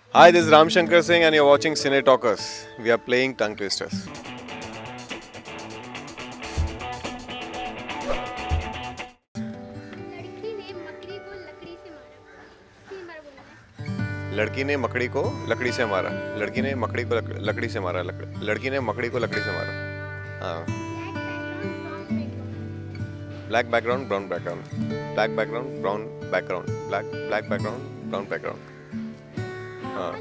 Hi, this is Ram Shankar Singh and you're watching Cine Talkers. We are playing tongue twisters. लड़की ने मकड़ी को लकड़ी से मारा। लड़की ने मकड़ी को लकड़ी से मारा। लड़की ने मकड़ी को लकड़ी से मारा। हाँ। Black background brown background, black background brown background, black background brown background. हाँ।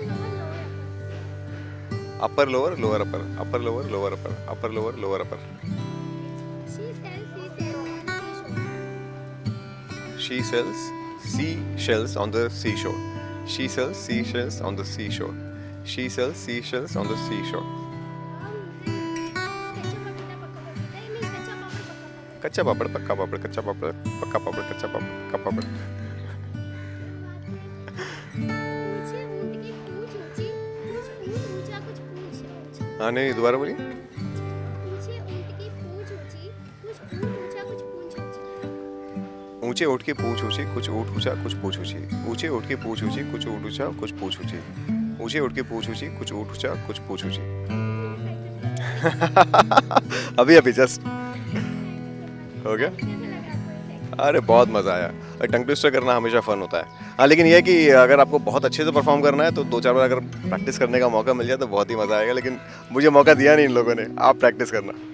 Upper lower lower upper, upper lower lower upper, upper lower lower upper. She sells seashells on the seashore. She sells seashells on the seashore. She sells seashells on the seashore. कच्चा पापड़ पक्का पापड़, कच्चा पापड़ पक्का पापड़, कच्चा पापड़ पक्का पापड़। हाँ नहीं, दोबारा बोलिए। ऊंचे उठ के पूछ ऊंची, कुछ ऊँट ऊंचा कुछ पूछ ऊंची। ऊंचे उठ के पूछ ऊंची, कुछ ऊँट ऊंचा कुछ पूछ ऊंची। ऊंचे उठ के पूछ ऊंची, कुछ ऊँट ऊंचा कुछ पूछ ऊंची। अभी अभी जस्ट हो गया। अरे बहुत मजा आया। टंग ट्विस्टर करना हमेशा फन होता है। हाँ लेकिन यह है कि अगर आपको बहुत अच्छे से परफॉर्म करना है तो 2-4 बार अगर प्रैक्टिस करने का मौका मिल जाए तो बहुत ही मजा आएगा। लेकिन मुझे मौका दिया नहीं इन लोगों ने। आप प्रैक्टिस करना।